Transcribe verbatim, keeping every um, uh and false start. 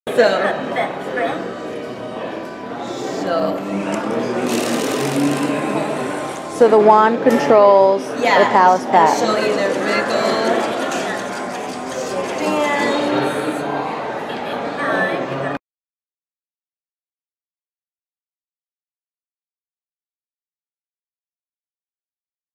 So, so, So the wand controls yeah, the Palace Pet. she'll either wiggle